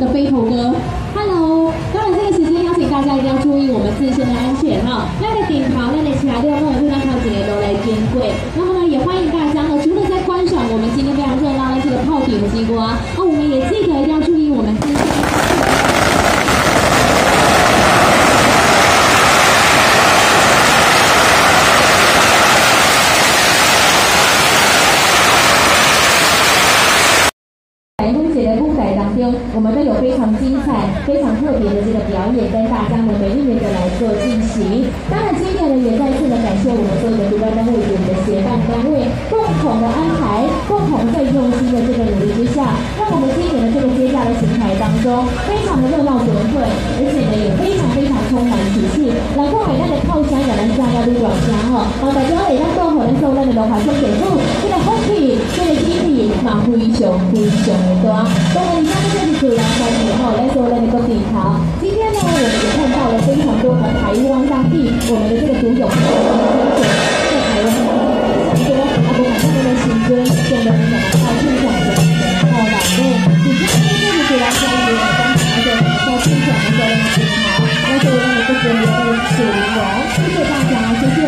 的背头歌。Hello， 当然这个时间邀请大家一定要注意我们自身的安全哈。那个顶头，那个其他地方都让靠几年都来监柜。那么呢，也欢迎大家呢，除了在观赏我们今天非常热闹的这个炮顶西瓜，那我们也记得一定要注意我们自身。台风节的舞台当中，我们都有非常精彩、非常特别的这个表演，跟大家呢每一年的来做进行。当然，今年呢也再次的感谢我们所有的主办单位与我们的协办单位共同的安排、共同最用心的这个努力之下，让我们今年的这个接下来行台当中非常的热闹滚滚，而且呢也非常充满喜气。然后海南的炮声也能大家都转香哦，大家也让共同的受咱的龙华兄给付，这个风气，这个气体嘛非常的多。当然，以上这些是主要关系哈，来说那个顶头。今天呢，我们也看到了非常多的台湾当地我们的这个独有的精神，在台湾当地非常多，不管他们的新歌，现在我们讲的到现场的哦，老妹，以上这些是主要关系，刚才的到现场的时候呢，好，那所以呢，也就给你们属灵王，谢谢大家，谢谢。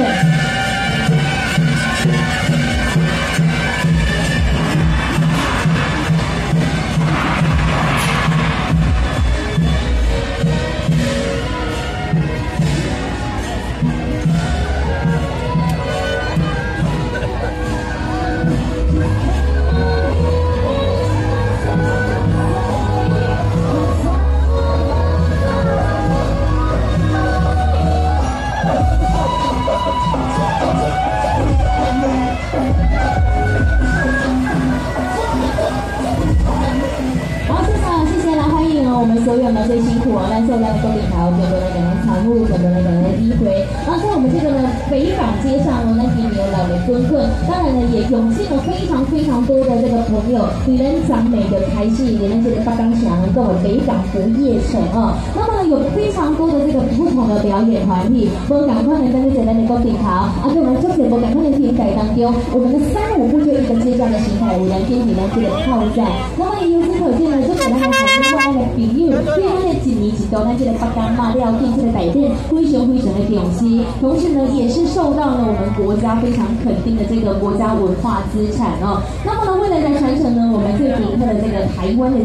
我们所有呢最辛苦啊，但是我们的顶台，我觉得呢，常务，觉得呢，机会。然后在我们这个呢北港街上呢，那今年有老人蹲困，当然呢也涌进了非常多的这个朋友，对咱长美的台戏，连那些八冈墙跟我北港不夜城啊。那么呢有非常多的这个不同的表演团体，不赶快呢在这简单的顶台啊，对我们就是不赶快的停改当中，我们的3、5步就一个接站的形态，我们今天呢这个套战。那么也由此可见呢，就给大家谈另外一个比喻。因为咱的一年一度，咱这个北港嘛了定这个台电非常的重视，同时呢也是受到了我们国家非常肯定的这个国家文化资产哦。那么呢，为了来传承呢我们最独特的这个台湾的。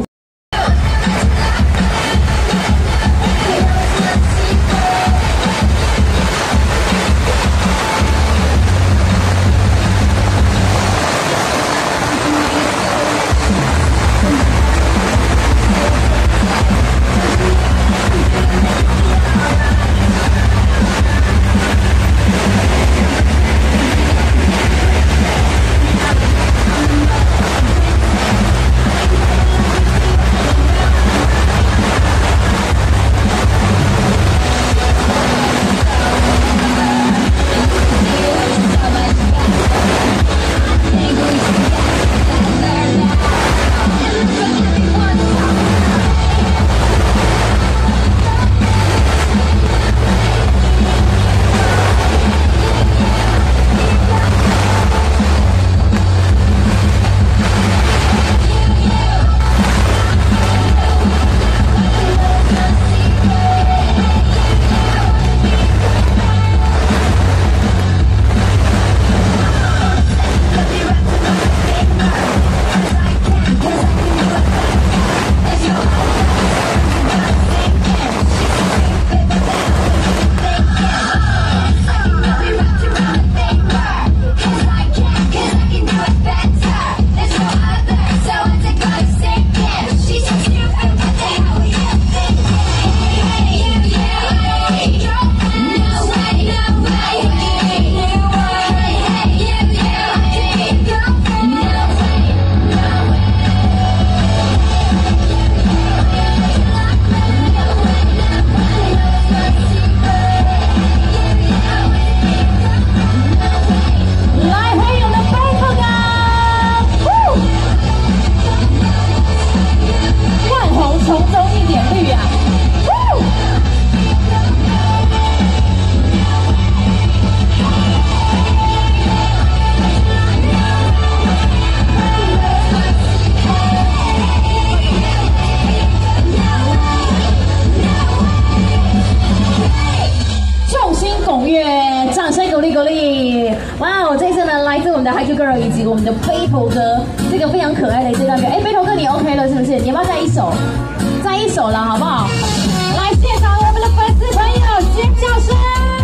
的 Haikyuu Girl 以及我们的背头哥这个非常可爱的这段表演。哎，背头哥你 OK 了是不是？你要不要再一首？再一首了好不好？来，谢谢我们的粉丝朋友，尖叫声！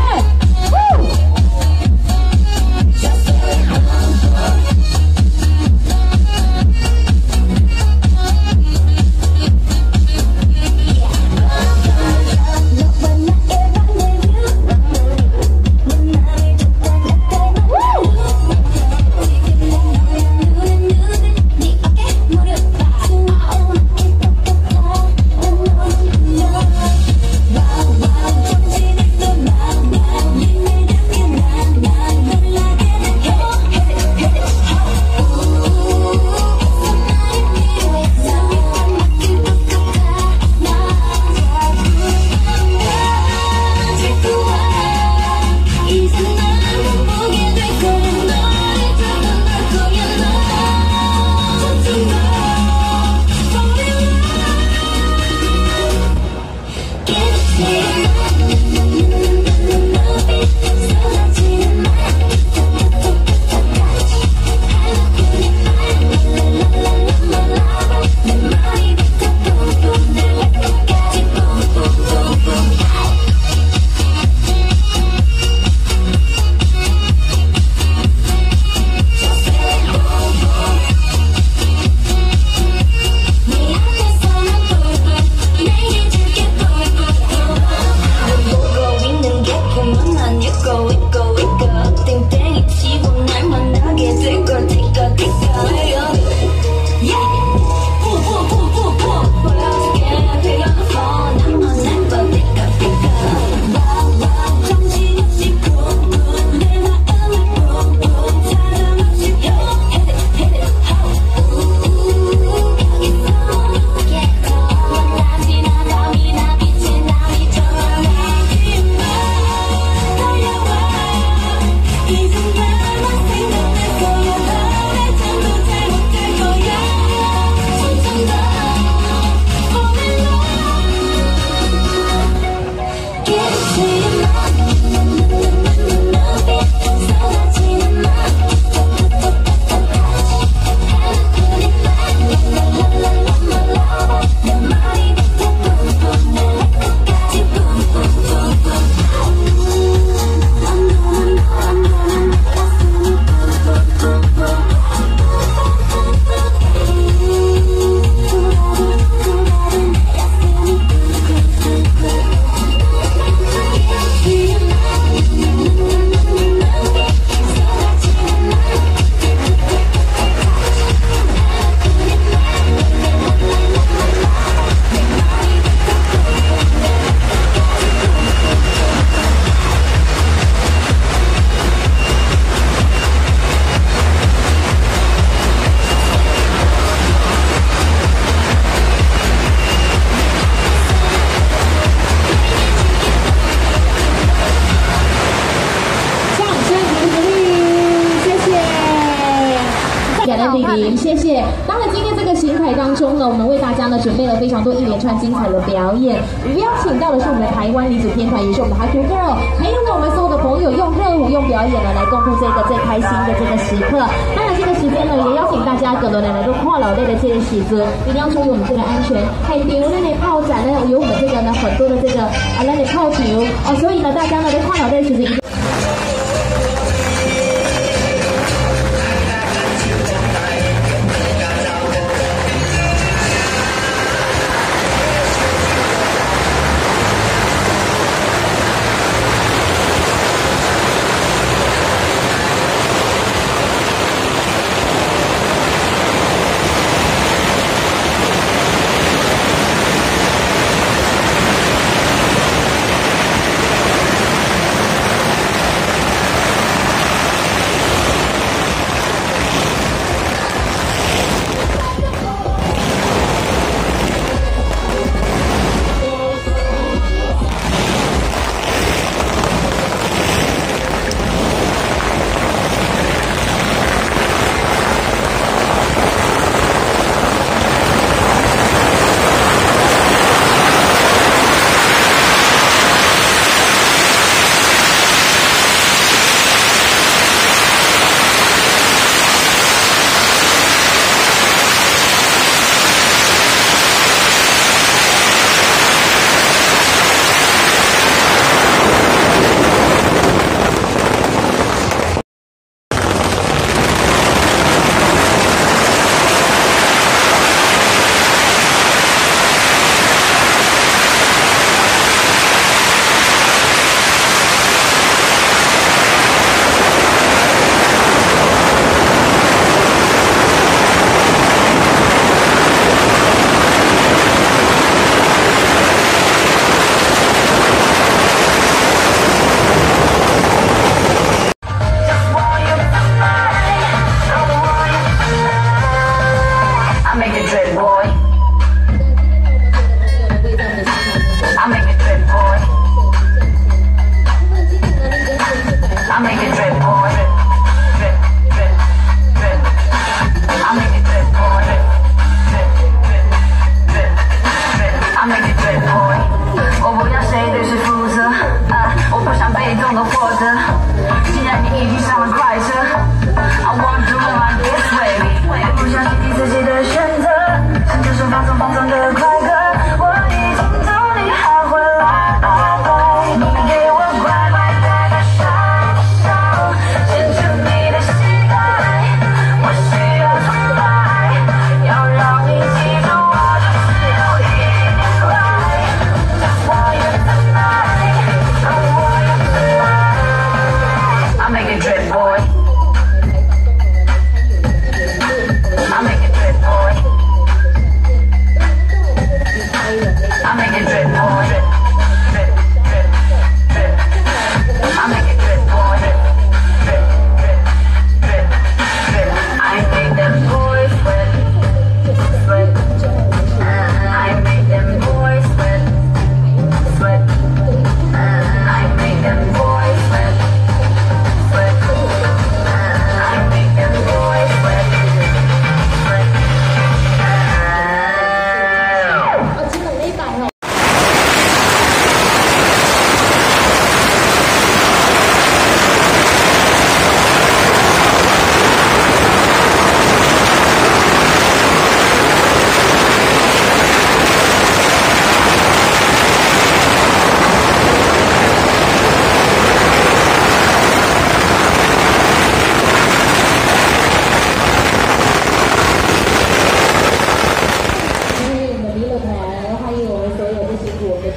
谢谢。当然，今天这个行彩当中呢，我们为大家呢准备了非常多一连串精彩的表演。邀请到的是我们的台湾女子天团，也是我们的 Haikyuu Girl， 还有呢我们所有的朋友用热舞、用表演呢来共度这个最开心的这个时刻。当然，这个时间呢也邀请大家各位来都跨老类的这些时刻，一定要注意我们这个安全。还有那里炮展呢，有我们这个呢很多的这个那里炮球哦，所以呢大家呢在跨老类的时间。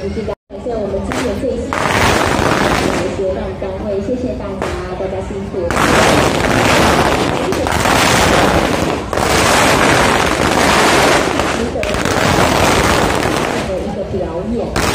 是感谢我们今年最新的协办单位，谢谢大家，大家辛苦。的一个表演。